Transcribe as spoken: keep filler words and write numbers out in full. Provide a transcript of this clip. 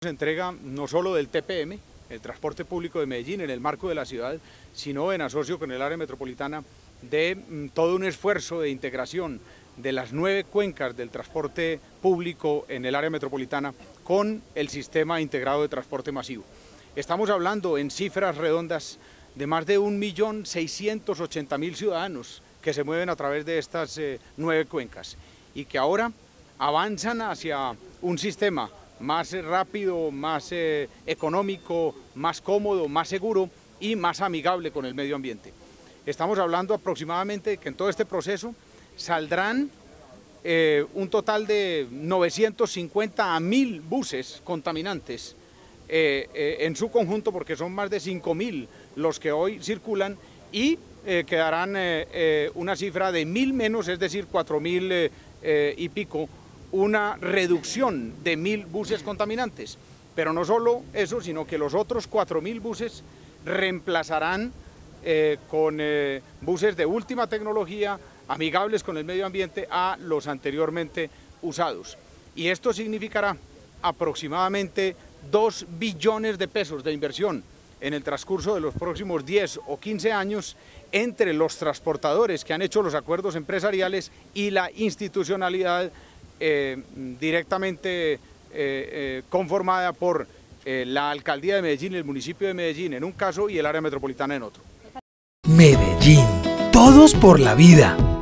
entrega no solo del T P M, el transporte público de Medellín en el marco de la ciudad, sino en asocio con el área metropolitana de mm, todo un esfuerzo de integración de las nueve cuencas del transporte público en el área metropolitana con el sistema integrado de transporte masivo. Estamos hablando en cifras redondas de más de un millón seiscientos ochenta mil ciudadanos que se mueven a través de estas eh, nueve cuencas y que ahora avanzan hacia un sistema más rápido, más eh, económico, más cómodo, más seguro y más amigable con el medio ambiente. Estamos hablando aproximadamente de que en todo este proceso saldrán eh, un total de novecientos cincuenta a mil buses contaminantes eh, eh, en su conjunto, porque son más de cinco mil los que hoy circulan, y eh, quedarán eh, eh, una cifra de mil menos, es decir, cuatro mil eh, eh, y pico, una reducción de mil buses contaminantes. Pero no solo eso, sino que los otros cuatro mil buses reemplazarán eh, con eh, buses de última tecnología, amigables con el medio ambiente, a los anteriormente usados. Y esto significará aproximadamente dos billones de pesos de inversión en el transcurso de los próximos diez o quince años entre los transportadores que han hecho los acuerdos empresariales y la institucionalidad eh, directamente eh, eh, conformada por eh, la Alcaldía de Medellín y el municipio de Medellín en un caso y el área metropolitana en otro. Medellín, todos por la vida.